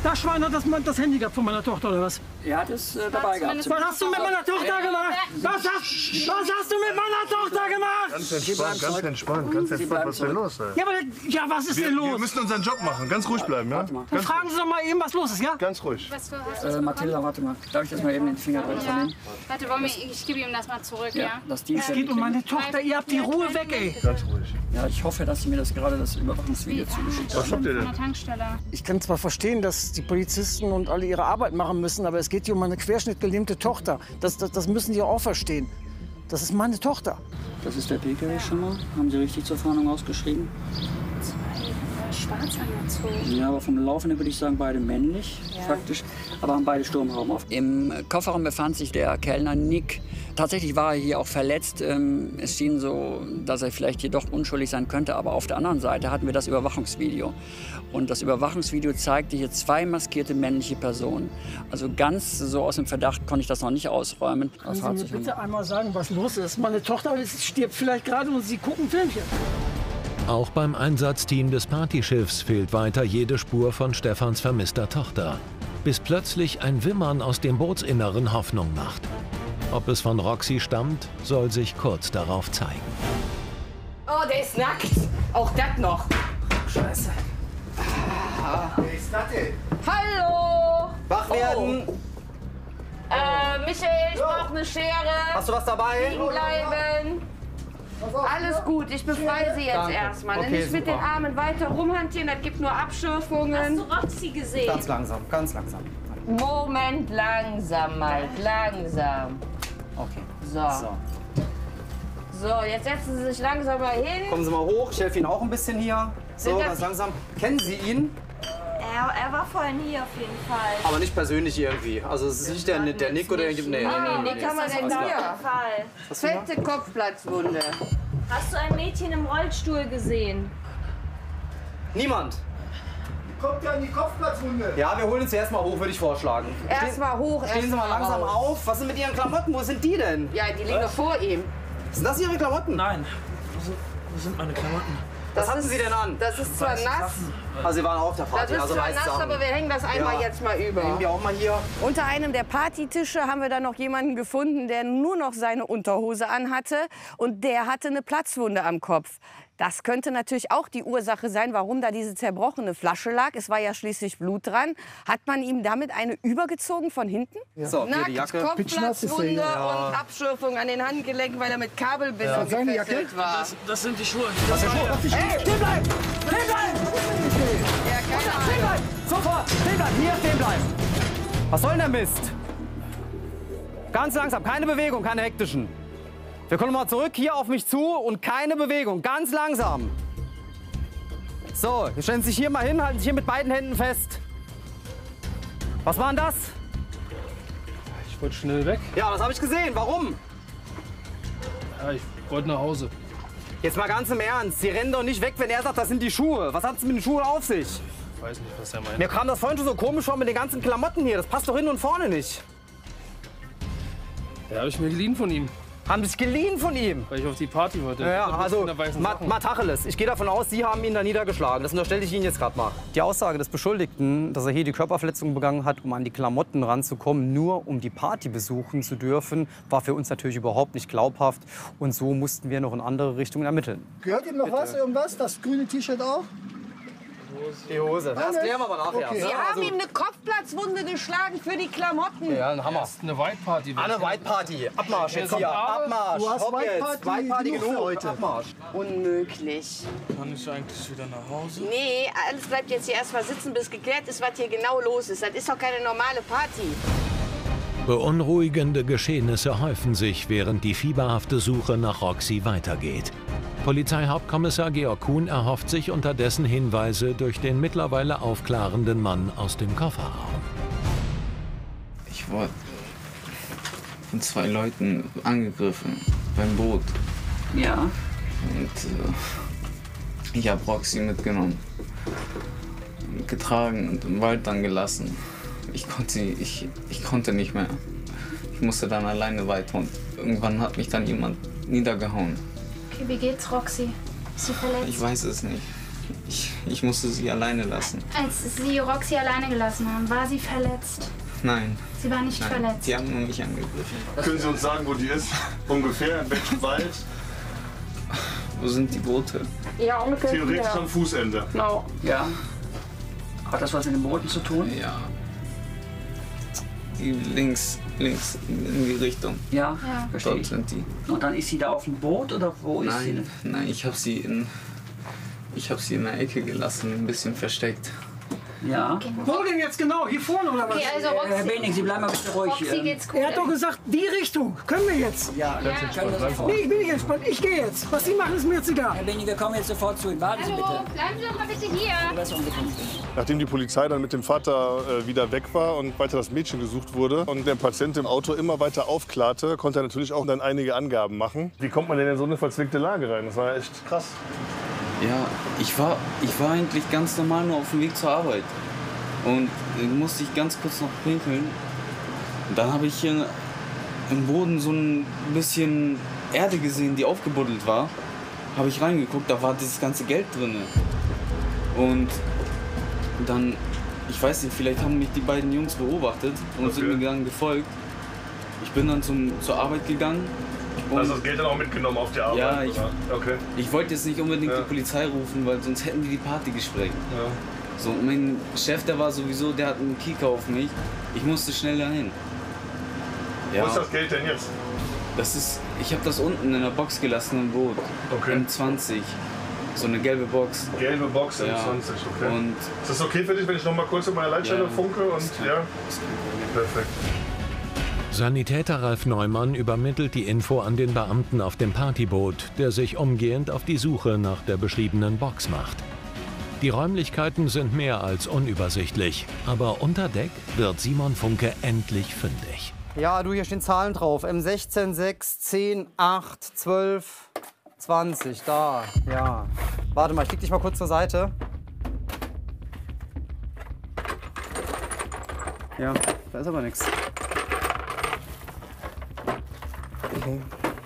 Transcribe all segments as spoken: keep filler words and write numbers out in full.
Das Schwein hat das, das Handy gehabt von meiner Tochter, oder was? Er hat es äh, dabei gehabt. Was hast du mit meiner Tochter gemacht? Was hast, was hast du mit meiner Tochter gemacht? Ganz entspannt, ganz entspannt, ganz entspannt. Was ist denn los? Ey? Ja, aber, ja, was ist wir, denn los? Wir müssen unseren Job machen, ganz ruhig bleiben, ja? Dann fragen Sie doch mal eben, was los ist, ja? Ganz ruhig. Äh, Mathilda, warte mal. Darf ich das mal eben den Finger dran Ja. nehmen? Warte, wollen wir, ich gebe ihm das mal zurück, ja? Ja, das Dienst. Es geht um meine Tochter, ihr habt die Ruhe weg, ey. Ganz ruhig. Ja, ich hoffe, dass Sie mir das gerade das Überwachungsvideo zugeschickt Was haben. habt ihr Von denn? der Tankstelle. Ich kann zwar verstehen, dass die Polizisten und alle ihre Arbeit machen müssen, aber es geht hier um eine querschnittgelähmte Tochter. Das, das, das müssen die auch verstehen. Das ist meine Tochter. Das ist der P K W schon mal. Haben Sie richtig zur Fahndung ausgeschrieben? Zwei äh, schwarz angezogen. Ja, aber vom Laufen her würde ich sagen, beide männlich, faktisch. Aber haben beide Sturmhauben auf. Im Kofferraum befand sich der Kellner Nick. Tatsächlich war er hier auch verletzt. Ähm, Es schien so, dass er vielleicht hier doch unschuldig sein könnte. Aber auf der anderen Seite hatten wir das Überwachungsvideo. Und das Überwachungsvideo zeigte hier zwei maskierte männliche Personen. Also ganz so aus dem Verdacht konnte ich das noch nicht ausräumen. Das Können Sie mir bitte einmal sagen, was los ist? Meine Tochter stirbt vielleicht gerade und Sie gucken Filmchen. Auch beim Einsatzteam des Partyschiffs fehlt weiter jede Spur von Stefans vermisster Tochter. Bis plötzlich ein Wimmern aus dem Bootsinneren Hoffnung macht. Ob es von Roxy stammt, soll sich kurz darauf zeigen. Oh, der ist nackt. Auch das noch. Scheiße. Wer ist das denn? Hallo. Wach werden. Oh. Äh, Michael, ich brauche eine Schere. Hast du was dabei? Liegen bleiben. Alles gut, ich befreie Sie jetzt Danke. erstmal. Okay, Nicht mit super. den Armen weiter rumhantieren, das gibt nur Abschürfungen. Hast du Roxy gesehen? Ganz langsam, ganz langsam. Moment, langsam, Mike, langsam. Okay. So. So. So, jetzt setzen Sie sich langsam mal hin. Kommen Sie mal hoch, ich helfe Ihnen auch ein bisschen hier. So, Sind das- ganz langsam. Kennen Sie ihn? Er, er war vorhin hier auf jeden Fall. Aber nicht persönlich irgendwie. Also es ist nicht der, der Nick oder irgendwie. Nee, nee, Ah, nee, was nee. haben wir denn Alles klar. hier? Fall. Was hast du Fette Kopfplatzwunde. Hast du ein Mädchen im Rollstuhl gesehen? Niemand. Kommt ja in die Kopfplatzwunde. Ja, wir holen uns erst mal hoch, würde ich vorschlagen. Erstmal hoch, Stehen Sie mal erst langsam raus. auf. Was ist mit Ihren Klamotten? Wo sind die denn? Ja, die liegen doch vor ihm. Sind das Ihre Klamotten? Nein. Wo sind, wo sind meine Klamotten? Was Das hatten ist- Sie denn an? Das ist zwar nass, Also Sie waren auf der das Party, ist also zwar weiße nass, Sachen. aber wir hängen das einmal Ja. jetzt mal über. Nehmen wir auch mal hier. Unter einem der Partytische haben wir dann noch jemanden gefunden, der nur noch seine Unterhose anhatte und der hatte eine Platzwunde am Kopf. Das könnte natürlich auch die Ursache sein, warum da diese zerbrochene Flasche lag. Es war ja schließlich Blut dran. Hat man ihm damit eine übergezogen von hinten? So, hier Nackt, die Jacke. Kopfplatzwunde Ja. und Abschürfung an den Handgelenken, weil er mit Kabelbindung Seine Jacke? gefesselt war. Das, das sind die Schuhe. Was ist denn Hey, stehen bleiben! Stehen bleiben! Ja, keine Ahnung. Stehen bleiben! Sofort! Stehen bleiben! Hier stehen bleiben! Was soll denn der Mist? Ganz langsam, keine Bewegung, keine hektischen. Wir kommen mal zurück, hier auf mich zu und keine Bewegung, ganz langsam. So, jetzt stellen Sie sich hier mal hin, halten sich hier mit beiden Händen fest. Was war denn das? Ich wollte schnell weg. Ja, das habe ich gesehen. Warum? Ja, ich wollte nach Hause. Jetzt mal ganz im Ernst. Sie rennen doch nicht weg, wenn er sagt, das sind die Schuhe. Was hat es mit den Schuhen auf sich? Ich weiß nicht, was er meint. Mir kam das vorhin schon so komisch vor mit den ganzen Klamotten hier. Das passt doch hinten und vorne nicht. Ja, habe ich mir geliehen von ihm, Haben Sie sich geliehen von ihm? weil ich auf die Party wollte. Ja, Mit also der weißen Ma- Sachen. Matacheles. Ich gehe davon aus, Sie haben ihn da niedergeschlagen. Das unterstelle ich Ihnen jetzt gerade mal. Die Aussage des Beschuldigten, dass er hier die Körperverletzung begangen hat, um an die Klamotten ranzukommen, nur um die Party besuchen zu dürfen, war für uns natürlich überhaupt nicht glaubhaft. Und so mussten wir noch in andere Richtungen ermitteln. Gehört ihm noch was, irgendwas? Das grüne T-Shirt auch? Die Hose. Das klären wir aber nachher. Okay. ne? Sie haben Also, ihm eine Kopfplatzwunde geschlagen für die Klamotten. ja, ein Hammer. Das ist eine White Party. Anne White Party. Abmarsch jetzt hier. Abmarsch. Du hast Hopp White jetzt. Party White Party genug für genug. heute. Abmarsch. Unmöglich. Kann ich eigentlich wieder nach Hause? Nee, alles bleibt jetzt hier erstmal sitzen, bis geklärt ist, was hier genau los ist. Das ist doch keine normale Party. Beunruhigende Geschehnisse häufen sich, während die fieberhafte Suche nach Roxy weitergeht. Polizeihauptkommissar Georg Kuhn erhofft sich unterdessen Hinweise durch den mittlerweile aufklarenden Mann aus dem Kofferraum. Ich wurde von zwei Leuten angegriffen beim Boot. Ja. Und äh, ich habe Roxy mitgenommen, getragen und im Wald dann gelassen. Ich konnte, sie, ich, ich konnte nicht mehr. Ich musste dann alleine weiter und irgendwann hat mich dann jemand niedergehauen. Okay, wie geht's, Roxy? Ist sie verletzt? Ich weiß es nicht. ich, ich musste sie alleine lassen. Als Sie Roxy alleine gelassen haben, war sie verletzt? Nein. Sie war nicht Nein, verletzt? die haben nur mich angegriffen. Können Sie uns sagen, wo die ist? Ungefähr, in welchem Wald? Wo sind die Boote? Ja, ungefähr. Theoretisch am Fußende. Genau. Ja. Hat das was mit den Booten zu tun? Ja. Die links, links in die Richtung. Ja, Ja. verstehe Dort ich. sind die. Und dann ist sie da auf dem Boot oder wo ist sie? Nein, nein, ich habe sie in, ich habe sie in der Ecke gelassen, ein bisschen versteckt. Ja. Wo denn jetzt genau? Hier vorne oder was? Okay, also Herr Roxy, Bening, Sie bleiben mal bitte ruhig. Roxy ähm, geht's gut. Er hat doch gesagt, die Richtung. Können wir jetzt? Ja, ja. Können wir sofort. Nee, ich bin nicht entspannt. Ich gehe jetzt. Was Sie machen, ist mir jetzt egal. Herr Bening, wir kommen jetzt sofort zu Ihnen. Warten Sie Hallo, bitte. bleiben Sie doch mal bitte hier. Besser umgekommen. Nachdem die Polizei dann mit dem Vater äh, wieder weg war und weiter das Mädchen gesucht wurde und der Patient im Auto immer weiter aufklarte, konnte er natürlich auch dann einige Angaben machen. Wie kommt man denn in so eine verzwickte Lage rein? Das war echt krass. Ja, ich war, ich war eigentlich ganz normal nur auf dem Weg zur Arbeit. Und dann musste ich ganz kurz noch pinkeln. Und dann habe ich hier im Boden so ein bisschen Erde gesehen, die aufgebuddelt war. Habe ich reingeguckt, da war dieses ganze Geld drin. Und dann, ich weiß nicht, vielleicht haben mich die beiden Jungs beobachtet und Okay. sind mir dann gefolgt. Ich bin dann zum, zur Arbeit gegangen. Und Hast du das Geld dann auch mitgenommen auf die Arbeit? Ja, ich- oder? Okay. ich wollte jetzt nicht unbedingt Ja. die Polizei rufen, weil sonst hätten die die Party gesprengt. Ja. So, und mein Chef, der war sowieso, der hat einen Kieker auf mich. Ich musste schnell dahin. Ja, Wo ist das Geld denn jetzt? das ist, ich habe das unten in der Box gelassen im Boot. Okay. M zwanzig. So eine gelbe Box. Gelbe Box Ja. M zwanzig, okay. Und Ist das okay für dich, wenn ich noch mal kurz in meiner Leitstelle Ja. funke? Und, Ist kein- ja? ist kein Problem. Perfekt. Sanitäter Ralf Neumann übermittelt die Info an den Beamten auf dem Partyboot, der sich umgehend auf die Suche nach der beschriebenen Box macht. Die Räumlichkeiten sind mehr als unübersichtlich, aber unter Deck wird Simon Funke endlich fündig. Ja, du, hier stehen Zahlen drauf. M sechzehn, sechs, zehn, acht, zwölf, zwanzig. Da, ja. Warte mal, ich leg dich mal kurz zur Seite. Ja, da ist aber nichts. Okay.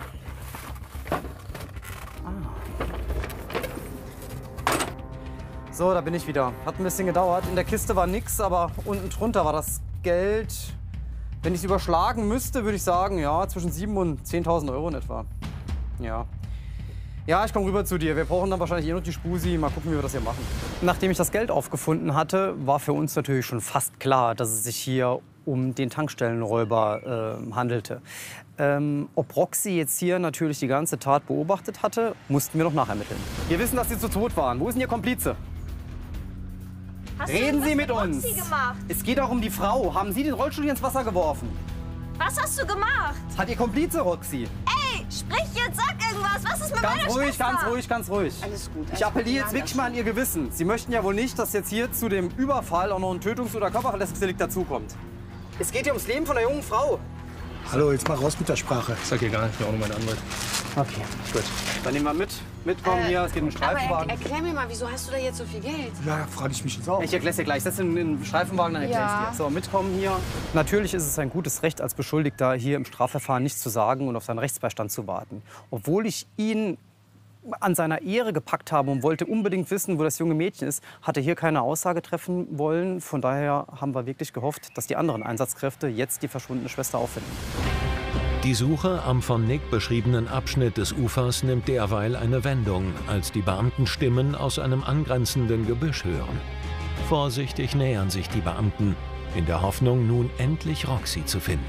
So, da bin ich wieder. Hat ein bisschen gedauert. In der Kiste war nichts, aber unten drunter war das Geld. Wenn ich es überschlagen müsste, würde ich sagen, ja, zwischen siebentausend und zehntausend Euro in etwa. Ja. Ja, ich komme rüber zu dir. Wir brauchen dann wahrscheinlich eh noch die Spusi. Mal gucken, wie wir das hier machen. Nachdem ich das Geld aufgefunden hatte, war für uns natürlich schon fast klar, dass es sich hier um den Tankstellenräuber äh, handelte. Ähm, ob Roxy jetzt hier natürlich die ganze Tat beobachtet hatte, mussten wir noch nachermitteln. Wir wissen, dass Sie zu tot waren. Wo ist denn Ihr Komplize? Hast Reden du Sie mit irgendwas uns. Roxy gemacht? Es geht auch um die Frau. Haben Sie den Rollstuhl ins Wasser geworfen? Was hast du gemacht? Hat Ihr Komplize Roxy? Ey, sprich jetzt, sag irgendwas. Was ist mit Ganz meiner ruhig, Schwester? ganz ruhig, ganz ruhig. Alles gut. Ich appelliere jetzt wirklich mal an Ihr Gewissen. Sie möchten ja wohl nicht, dass jetzt hier zu dem Überfall auch noch ein Tötungs- oder Körperverletzungsdelikt dazukommt. Es geht hier ums Leben von der jungen Frau. Hallo, jetzt mal raus mit der Sprache. Ich sag hier gar nicht, ich bin auch nur mein Anwalt. Okay, gut. Dann nehmen wir mit. Mitkommen hier, es geht um den Aber er, Streifenwagen. erklär mir mal, wieso hast du da jetzt so viel Geld? Ja, frage ich mich jetzt auch. Ich erkläre es dir gleich. Setz in den Streifenwagen, dann erkläre ich Ja. dir. So, mitkommen hier. Natürlich ist es ein gutes Recht als Beschuldigter, hier im Strafverfahren nichts zu sagen und auf seinen Rechtsbeistand zu warten. Obwohl ich ihn an seiner Ehre gepackt habe und wollte unbedingt wissen, wo das junge Mädchen ist, hat er hier keine Aussage treffen wollen. Von daher haben wir wirklich gehofft, dass die anderen Einsatzkräfte jetzt die verschwundene Schwester auffinden. Die Suche am von Nick beschriebenen Abschnitt des Ufers nimmt derweil eine Wendung, als die Beamten Stimmen aus einem angrenzenden Gebüsch hören. Vorsichtig nähern sich die Beamten, in der Hoffnung, nun endlich Roxy zu finden.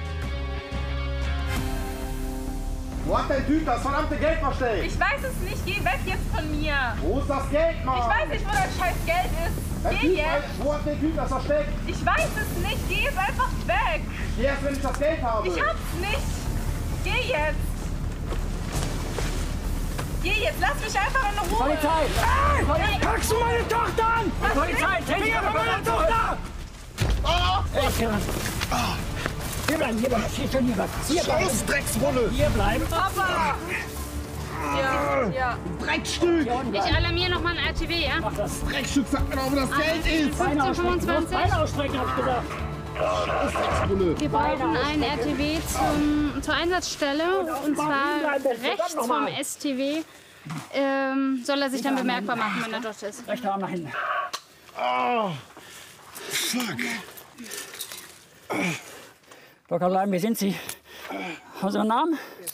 Wo hat der Typ das verdammte Geld versteckt? Ich weiß es nicht, geh weg jetzt von mir. Wo ist das Geld, Mann? Ich weiß nicht, wo das scheiß Geld ist. Der Geh Typ jetzt. weiß- Wo hat der Typ das versteckt? Ich weiß es nicht, geh jetzt einfach weg. Geh erst, wenn ich das Geld habe. Ich hab's nicht. Geh jetzt. Geh jetzt, lass mich einfach in Ruhe. Polizei! Hey! Hey! Packst du meine Tochter an? Was Polizei, ist- Finger von meiner Tochter! Oh! Ey, Kinder. Hier bleiben, hier bleiben, hier schon hier bleiben. Hier bleiben. Scheiß Dreckswolle! Hier bleiben. Papa! Ja, ja. Dreckstück! Ich alarmiere nochmal ein R T W, ja? Ach, das Dreckstück, sag mir doch, wo das Geld ist! Beine ausstrecken, fünfzehn, Beine ausstrecken, hab ich gesagt. Scheiß Dreckswolle! Wir brauchen ein R T W zum, zur Einsatzstelle und zwar rechts vom S T W ähm, soll er sich dann bemerkbar machen, wenn er dort ist. Rechter Arm nach hinten. Oh, fuck. Locker bleiben, wie sind Sie? Haben Sie einen Namen?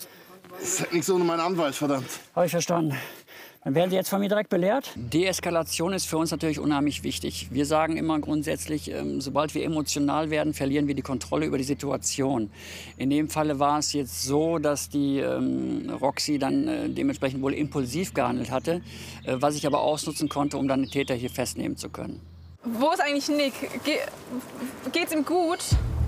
Sag nichts ohne meinen Anwalt, verdammt. Habe ich verstanden. Dann werden Sie jetzt von mir direkt belehrt. Deeskalation ist für uns natürlich unheimlich wichtig. Wir sagen immer grundsätzlich, ähm, sobald wir emotional werden, verlieren wir die Kontrolle über die Situation. In dem Falle war es jetzt so, dass die ähm, Roxy dann äh, dementsprechend wohl impulsiv gehandelt hatte, äh, was ich aber ausnutzen konnte, um dann den Täter hier festnehmen zu können. Wo ist eigentlich Nick? Ge geht's ihm gut?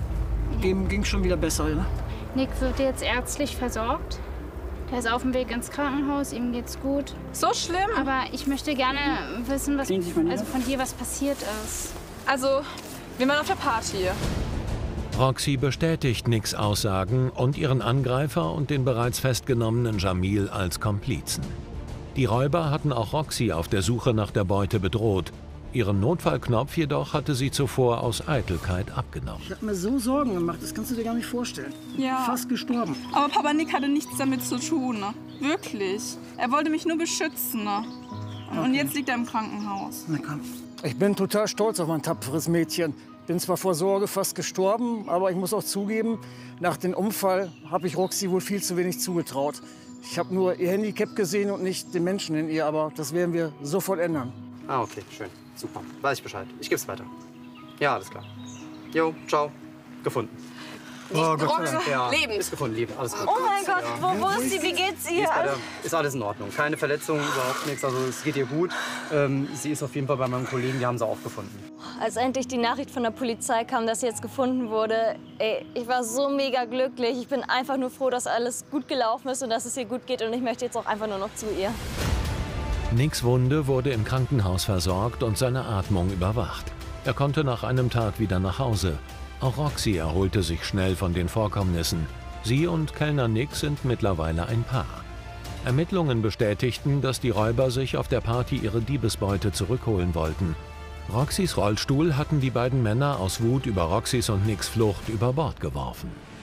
Dem ging schon wieder besser, ja? Nick wird jetzt ärztlich versorgt. Er ist auf dem Weg ins Krankenhaus, ihm geht's gut. So schlimm? Aber ich möchte gerne wissen, was Ziehen Sie sich mal also von dir was passiert ist. Also, wir waren auf der Party. Roxy bestätigt Nicks Aussagen und ihren Angreifer und den bereits festgenommenen Jamil als Komplizen. Die Räuber hatten auch Roxy auf der Suche nach der Beute bedroht. Ihren Notfallknopf jedoch hatte sie zuvor aus Eitelkeit abgenommen. Ich habe mir so Sorgen gemacht, das kannst du dir gar nicht vorstellen. Ja. Fast gestorben. Aber Papa Nick hatte nichts damit zu tun. Ne? Wirklich. Er wollte mich nur beschützen. Ne? Und Okay. jetzt liegt er im Krankenhaus. Na komm. Ich bin total stolz auf mein tapferes Mädchen. Bin zwar vor Sorge fast gestorben, aber ich muss auch zugeben, nach dem Unfall habe ich Roxy wohl viel zu wenig zugetraut. Ich habe nur ihr Handicap gesehen und nicht den Menschen in ihr, aber das werden wir sofort ändern. Ah, okay, schön. Super. Weiß ich Bescheid. Ich geb's weiter. Ja, alles klar. Jo, ciao. Gefunden. Oh Gott sei Dank. Ja, Lebend. ist gefunden, lebend. Alles gut. Oh mein Gott, wo, wo ist sie? Wie geht's Die ihr? Ist, bei der, ist alles in Ordnung. Keine Verletzungen, überhaupt nichts. Also es geht ihr gut. Ähm, sie ist auf jeden Fall bei meinem Kollegen, die haben sie auch gefunden. Als endlich die Nachricht von der Polizei kam, dass sie jetzt gefunden wurde, ey, ich war so mega glücklich. Ich bin einfach nur froh, dass alles gut gelaufen ist und dass es ihr gut geht. Und ich möchte jetzt auch einfach nur noch zu ihr. Nicks Wunde wurde im Krankenhaus versorgt und seine Atmung überwacht. Er konnte nach einem Tag wieder nach Hause. Auch Roxy erholte sich schnell von den Vorkommnissen. Sie und Kellner Nick sind mittlerweile ein Paar. Ermittlungen bestätigten, dass die Räuber sich auf der Party ihre Diebesbeute zurückholen wollten. Roxys Rollstuhl hatten die beiden Männer aus Wut über Roxys und Nicks Flucht über Bord geworfen.